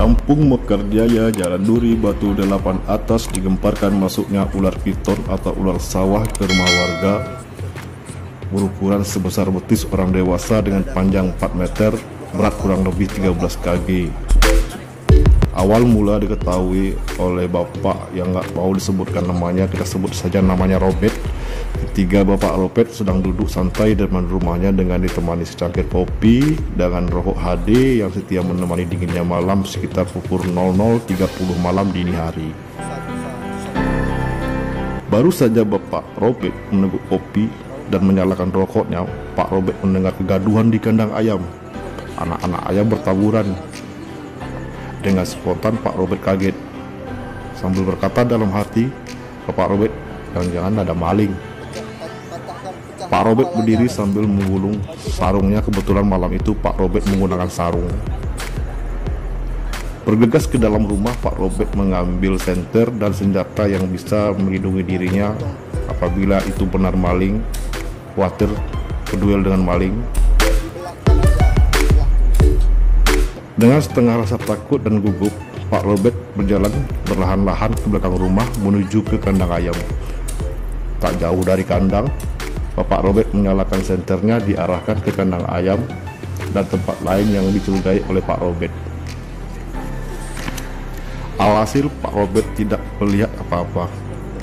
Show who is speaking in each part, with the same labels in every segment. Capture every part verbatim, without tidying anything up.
Speaker 1: Kampung Mekarjaya, Jalan Duri, Batu Delapan Atas digemparkan masuknya ular piton atau ular sawah ke rumah warga berukuran sebesar betis orang dewasa dengan panjang empat meter, berat kurang lebih tiga belas kilogram. Awal mula diketahui oleh bapak yang nggak mau disebutkan namanya, kita sebut saja namanya Robert. Ketika Bapak Robert sedang duduk santai di depan rumahnya dengan ditemani secangkir kopi dengan rokok H D yang setia menemani dinginnya malam sekitar pukul nol nol tiga puluh malam dini hari. Baru saja Bapak Robert meneguk kopi dan menyalakan rokoknya, Pak Robert mendengar kegaduhan di kandang ayam. Anak-anak ayam bertaburan. Dengan spontan Pak Robert kaget sambil berkata dalam hati, Bapak Robert, jangan-jangan ada maling. Pak Robert berdiri sambil menggulung sarungnya. Kebetulan malam itu Pak Robert menggunakan sarung. Bergegas ke dalam rumah, Pak Robert mengambil senter dan senjata yang bisa melindungi dirinya apabila itu benar maling, khawatir berduel dengan maling. Dengan setengah rasa takut dan gugup, Pak Robert berjalan perlahan-lahan ke belakang rumah menuju ke kandang ayam. Tak jauh dari kandang, Bapak Robert menyalakan senternya diarahkan ke kandang ayam dan tempat lain yang dicurigai oleh Pak Robert. Alhasil Pak Robert tidak melihat apa-apa.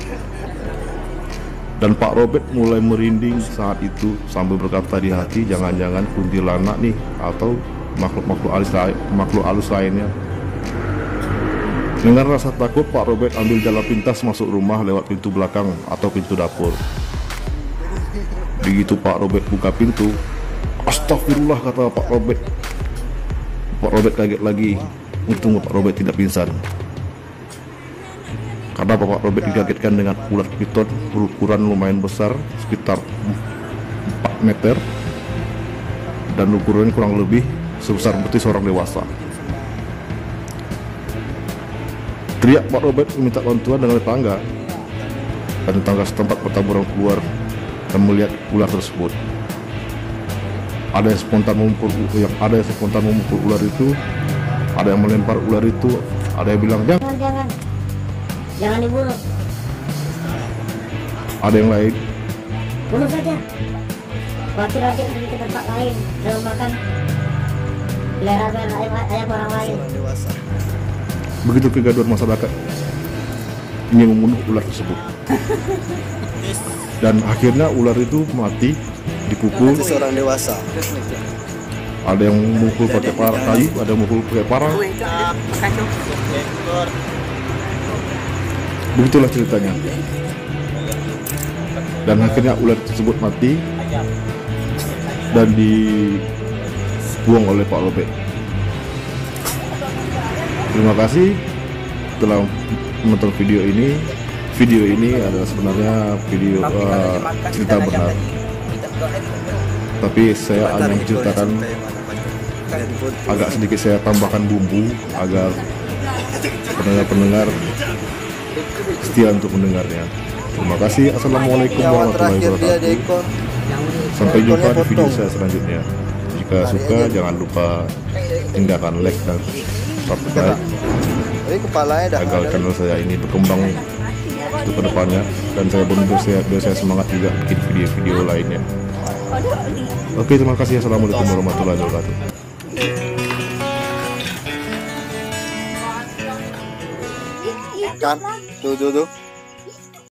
Speaker 1: Dan Pak Robert mulai merinding saat itu sambil berkata di hati, jangan-jangan kuntilanak nih atau makhluk-makhluk halus lain, makhluk halus lainnya. Dengan rasa takut, Pak Robert ambil jalan pintas masuk rumah lewat pintu belakang atau pintu dapur. Begitu Pak Robert buka pintu, astagfirullah, kata Pak Robert. Pak Robert kaget lagi. Untung Pak Robert tidak pingsan, karena Pak Robert dikagetkan dengan ular piton berukuran lumayan besar, sekitar empat meter, dan ukurannya kurang lebih sebesar betis orang dewasa. Teriak Pak Robert meminta bantuan dengan tetangga, dan tetangga setempat bertaburan keluar dan melihat ular tersebut. Ada yang spontan memukul, yang ada yang spontan memukul ular itu, ada yang melempar ular itu, ada yang bilang jangan,
Speaker 2: jangan, jangan dibunuh.
Speaker 1: Ada yang lain,
Speaker 2: bunuh saja. Khawatir nanti pergi ke tempat lain dan makan peliharaan ayam, ayam orang lain.
Speaker 1: Begitu kegaduhan masyarakat ingin membunuh ular tersebut. Dan akhirnya ular itu mati, dipukul.
Speaker 3: Seorang dewasa.
Speaker 1: Ada yang memukul pakai parang kayu, ada yang memukul pakai parang. Begitulah ceritanya. Dan akhirnya ular tersebut mati dan dibuang oleh Pak Robert. Terima kasih telah menonton video ini. Video ini adalah sebenarnya video uh, cerita benar, tapi saya hanya menceritakan, agak sedikit saya tambahkan bumbu agar pendengar-pendengar setia untuk mendengarnya. Terima kasih. Assalamualaikum warahmatullahi wabarakatuh. Sampai jumpa di video saya selanjutnya. Jika suka, jangan lupa tinggalkan like dan subscribe agar channel saya ini berkembang untuk kedepannya, dan saya benar-benar saya, saya semangat juga bikin video-video lainnya. Oke, terima kasih. Assalamualaikum warahmatullahi wabarakatuh.
Speaker 3: Kan, tuh tuh tuh.